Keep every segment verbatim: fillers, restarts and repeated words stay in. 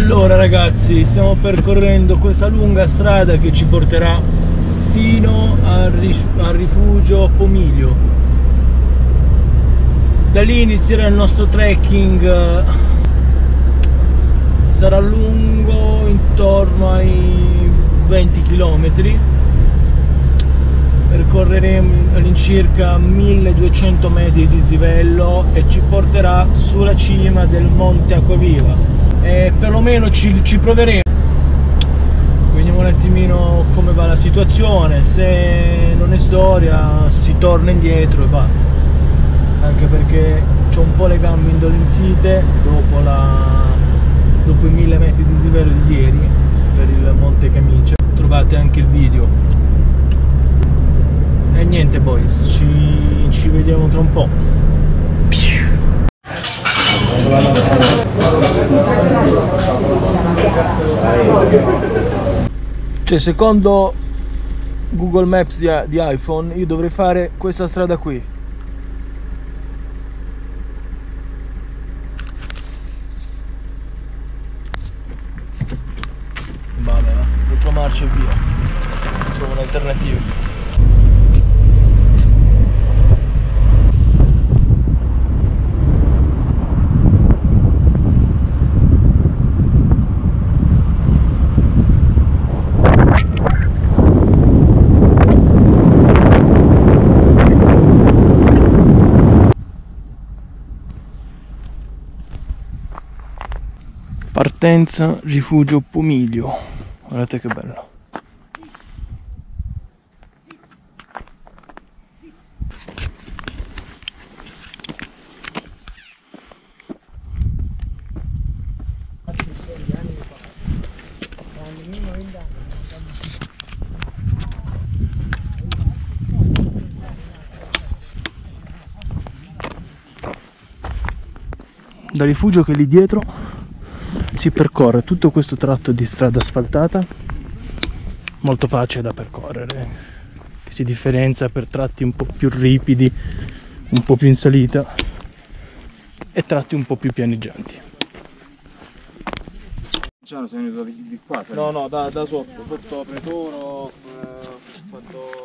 Allora ragazzi, stiamo percorrendo questa lunga strada che ci porterà fino al, al rifugio Pomiglio. Da lì inizierà il nostro trekking, sarà lungo intorno ai venti chilometri, percorreremo all'incirca milleduecento metri di dislivello e ci porterà sulla cima del Monte Acquaviva. E perlomeno ci, ci proveremo, vediamo un attimino come va la situazione. Se non è storia si torna indietro e basta, anche perché c'ho un po' le gambe indolenzite dopo, la, dopo i mille metri di dislivello di ieri per il Monte Camicia. Trovate anche il video. E niente boys, ci, ci vediamo tra un po'. Cioè, secondo Google Maps di, di iPhone io dovrei fare questa strada qui. Vabbè, quattro marce e via, trovo un'alternativa. Partenza rifugio Pomiglio, guardate che bello. Dal rifugio che è lì dietro si percorre tutto questo tratto di strada asfaltata, molto facile da percorrere, che si differenzia per tratti un po' più ripidi, un po' più in salita e tratti un po' più pianeggianti. Sei venuto di qua? Sei... No, no, da, da sotto, sotto Pretoro, eh, ho fatto...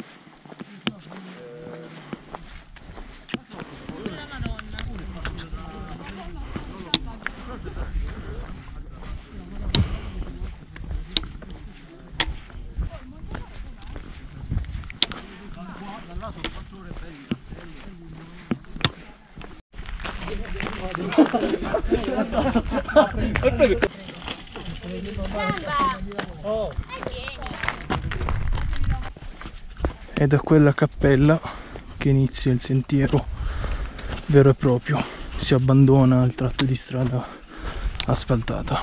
È da quella cappella che inizia il sentiero vero e proprio, si abbandona al tratto di strada asfaltata.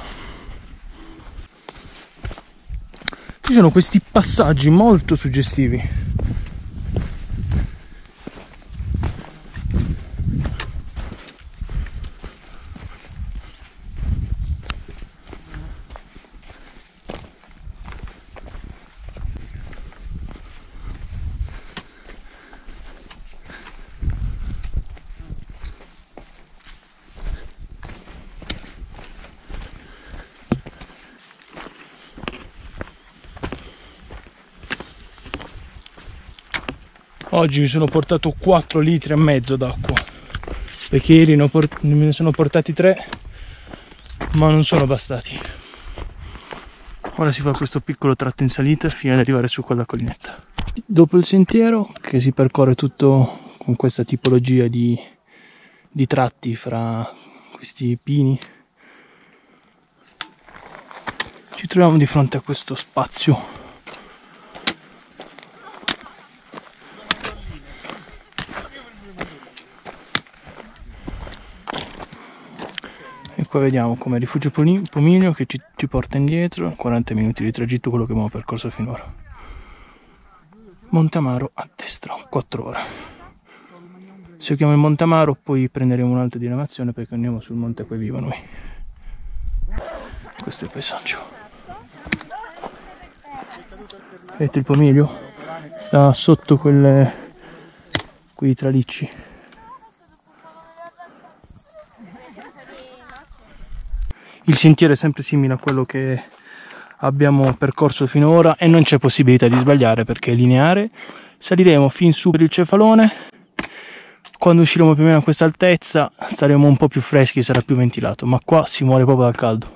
Ci sono questi passaggi molto suggestivi. Oggi mi sono portato quattro litri e mezzo d'acqua, perché ieri ne, me ne sono portati tre, ma non sono bastati. Ora si fa questo piccolo tratto in salita fino ad arrivare su quella collinetta. Dopo il sentiero, che si percorre tutto con questa tipologia di, di tratti fra questi pini, ci troviamo di fronte a questo spazio e qua vediamo come rifugio Pomiglio che ci, ci porta indietro, quaranta minuti di tragitto, quello che abbiamo percorso finora. Monte Amaro a destra, quattro ore. Se chiamo il Monte Amaro poi prenderemo un'altra diramazione perché andiamo sul Monte Acquaviva noi. Questo è il paesaggio. Vedete il Pomiglio? Sta sotto quelle, quei tralicci. il sentiero è sempre simile a quello che abbiamo percorso finora e non c'è possibilità di sbagliare perché è lineare. Saliremo fin su per il cefalone, quando usciremo più o meno a questa altezza staremo un po' più freschi, sarà più ventilato, ma qua si muore proprio dal caldo.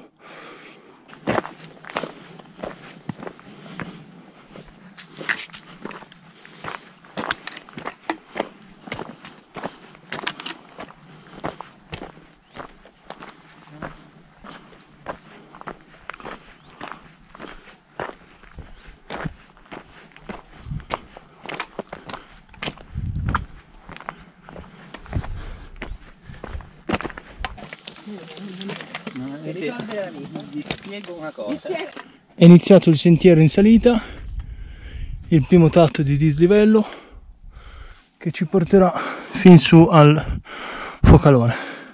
Vi spiego una cosa. È iniziato il sentiero in salita, il primo tratto di dislivello che ci porterà fin su al focalone.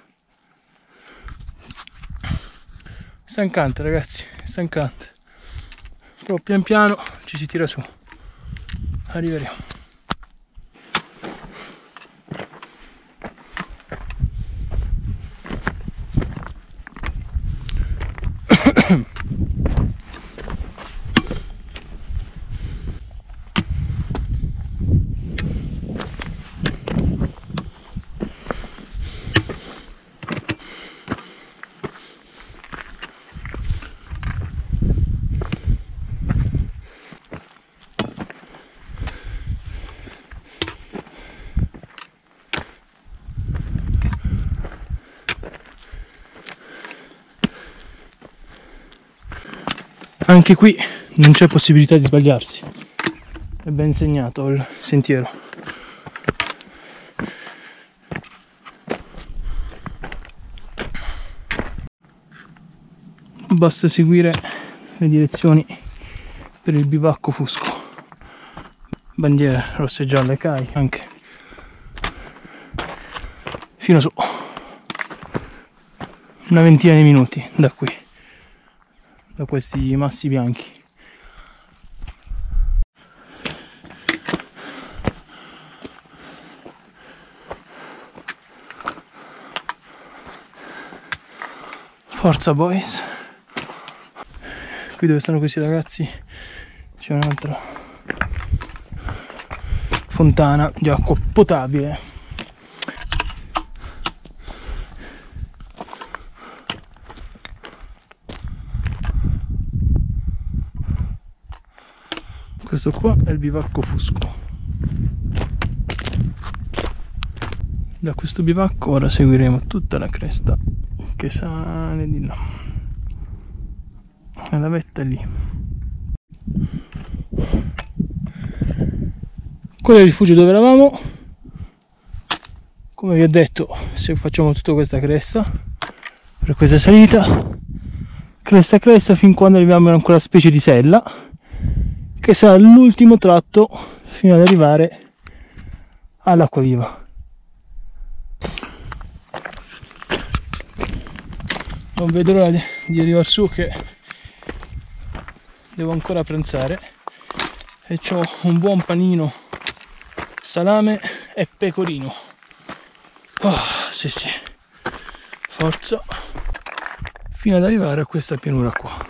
Stancante ragazzi, stancante. Però pian piano ci si tira su. Arriveremo. Anche qui non c'è possibilità di sbagliarsi, è ben segnato il sentiero. Basta seguire le direzioni per il bivacco Fusco, bandiere rosse e gialle C A I anche fino su, una ventina di minuti da qui, da questi massi bianchi. Forza boys! Qui dove stanno questi ragazzi c'è un'altra fontana di acqua potabile. Questo qua è il bivacco Fusco. Da questo bivacco ora seguiremo tutta la cresta che sale di là. La vetta è lì. Quello è il rifugio dove eravamo. Come vi ho detto, se facciamo tutta questa cresta per questa salita, cresta a cresta, fin quando arriviamo in quella specie di sella che sarà l'ultimo tratto fino ad arrivare all'acqua viva. Non vedo l'ora di, di arrivare su, che devo ancora pranzare e ho un buon panino, salame e pecorino. Oh, sì sì, forza, fino ad arrivare a questa pianura qua.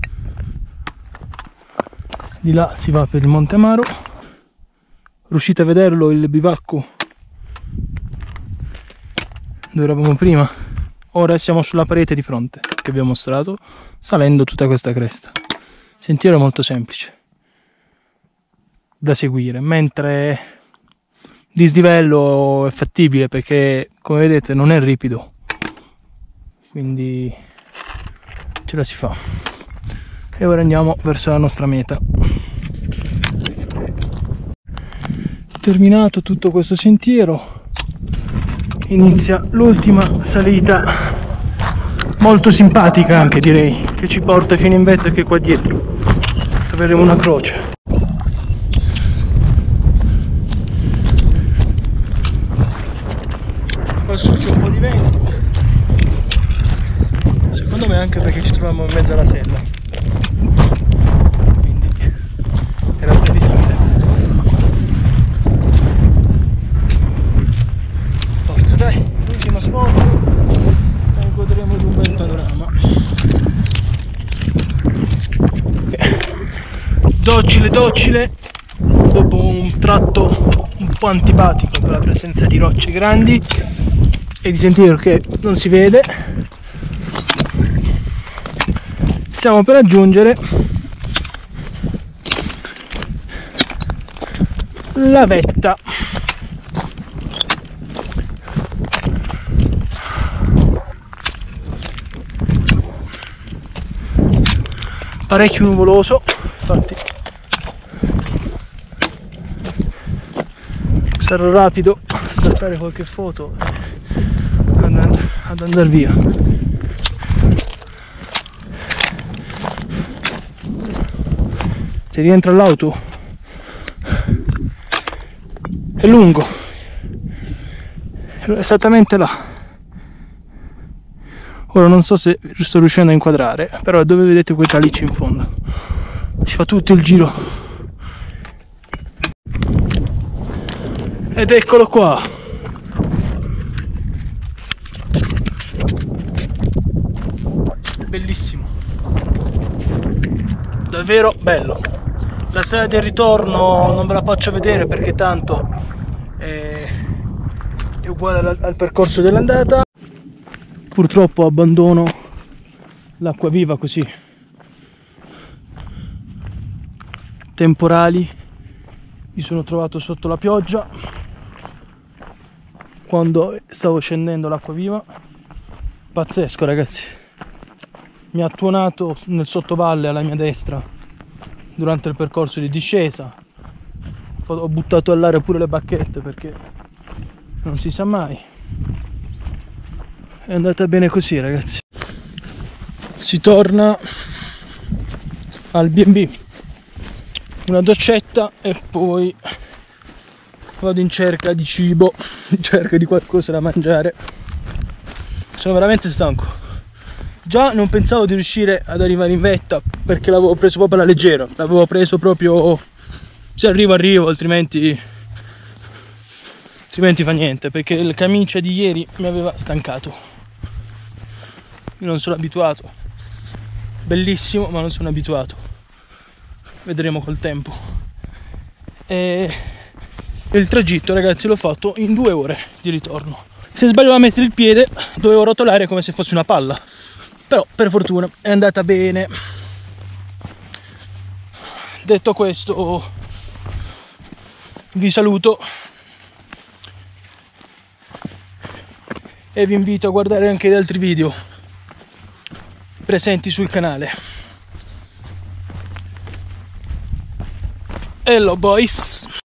Di là si va per il Monte Amaro. Riuscite a vederlo il bivacco dove eravamo prima? Ora siamo sulla parete di fronte che vi ho mostrato, salendo tutta questa cresta. Sentiero molto semplice da seguire, mentre dislivello è fattibile perché, come vedete, non è ripido, quindi ce la si fa. E ora andiamo verso la nostra meta. Terminato tutto questo sentiero, inizia l'ultima salita, molto simpatica anche direi, che ci porta fino in vetta, che qua dietro troveremo una croce. Qua su c'è un po' di vento, secondo me anche perché ci troviamo in mezzo alla sella, quindi era prevedibile. Forza dai, l'ultimo sfogo e godremo di un bel panorama. docile docile, dopo un tratto un po' antipatico per la presenza di rocce grandi e di sentiero che non si vede, stiamo per raggiungere la vetta. Parecchio nuvoloso, infatti sarò rapido a scattare qualche foto ad, ad andare via. Si rientra all'auto, è lungo, è esattamente là. Ora non so se sto riuscendo a inquadrare, però dove vedete quei calicci in fondo si fa tutto il giro ed eccolo qua. Bellissimo, davvero bello. La strada del ritorno non ve la faccio vedere perché tanto è, è uguale al, al percorso dell'andata. Purtroppo abbandono l'acqua viva così. Temporali, mi sono trovato sotto la pioggia quando stavo scendendo l'acqua viva. Pazzesco ragazzi, mi ha tuonato nel sottovalle alla mia destra durante il percorso di discesa. Ho buttato all'aria pure le bacchette perché non si sa mai. È andata bene così ragazzi. Si torna al B and B, una doccetta e poi vado in cerca di cibo, in cerca di qualcosa da mangiare. Sono veramente stanco. Già non pensavo di riuscire ad arrivare in vetta perché l'avevo preso proprio alla leggera, l'avevo preso proprio se arrivo arrivo, altrimenti altrimenti fa niente, perché il camicia di ieri mi aveva stancato. Io non sono abituato, bellissimo ma non sono abituato, vedremo col tempo. E il tragitto ragazzi l'ho fatto in due ore di ritorno. Se sbaglio a mettere il piede dovevo rotolare come se fosse una palla, però per fortuna è andata bene. Detto questo vi saluto e vi invito a guardare anche gli altri video presenti sul canale. Hello boys!